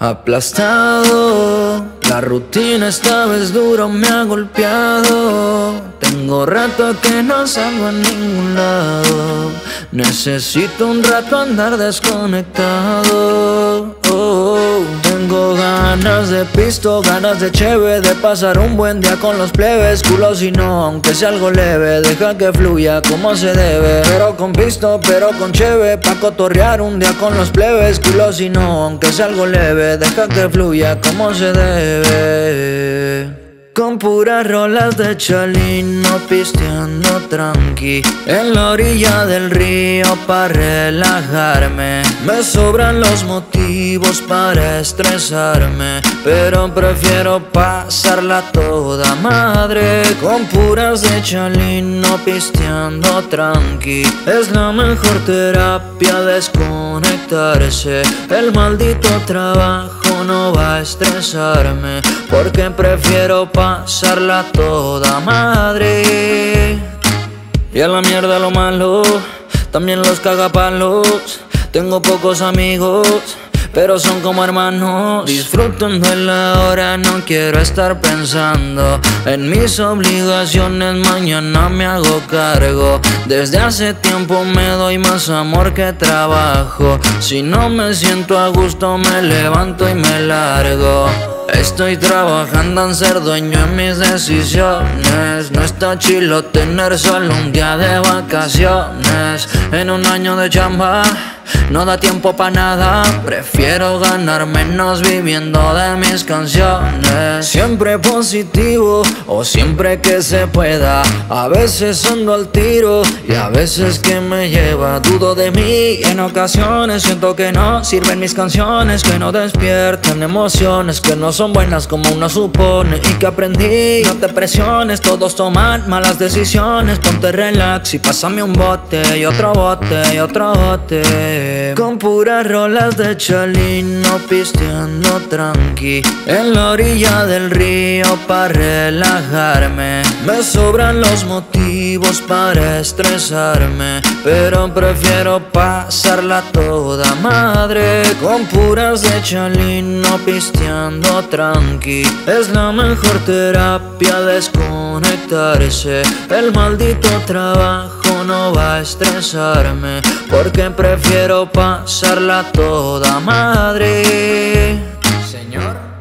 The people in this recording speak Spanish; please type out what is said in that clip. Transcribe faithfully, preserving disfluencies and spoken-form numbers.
Aplastado, la rutina esta vez duro me ha golpeado. Tengo rato que no salgo a ningún lado. Necesito un rato andar desconectado. Oh, tengo ganas de pisto, ganas de cheve, de pasar un buen día con los plebes. Culo si no, aunque sea algo leve, deja que fluya como se debe. Pero con pisto, pero con cheve, pa' cotorrear un día con los plebes. Culo si no, aunque sea algo leve, deja que fluya como se debe. Con puras rolas de chalino, pisteando tranqui en la orilla del río pa' relajarme. Me sobran los motivos para estresarme, pero prefiero pasarla toda madre. Con puras de chalino, pisteando tranqui, es la mejor terapia desconectarse. El maldito trabajo no va a estresarme, porque prefiero pasarla toda madre. Y a la mierda lo malo, también los cagapalos. Tengo pocos amigos, pero son como hermanos. Disfrutando de la hora, no quiero estar pensando en mis obligaciones, mañana me hago cargo. Desde hace tiempo me doy más amor que trabajo. Si no me siento a gusto, me levanto y me largo. Estoy trabajando en ser dueño en mis decisiones. No está chilo tener solo un día de vacaciones. En un año de chamba no da tiempo pa' nada. Prefiero ganar menos viviendo de mis canciones. Siempre positivo o siempre que se pueda. A veces ando al tiro y a veces que me lleva. Dudo de mí y en ocasiones siento que no sirven mis canciones, que no despiertan emociones, que no son buenas como uno supone. Y que aprendí, no te presiones, todos toman malas decisiones. Ponte relax y pásame un bote y otro bote y otro bote. Con puras rolas de chalino, pisteando tranqui en la orilla del río pa' relajarme. Me sobran los motivos para estresarme, pero prefiero pasarla toda madre. Con puras de chalino, pisteando tranqui, es la mejor terapia desconectarse. El maldito trabajo no va a estresarme, porque prefiero pasarla toda madre. Señor.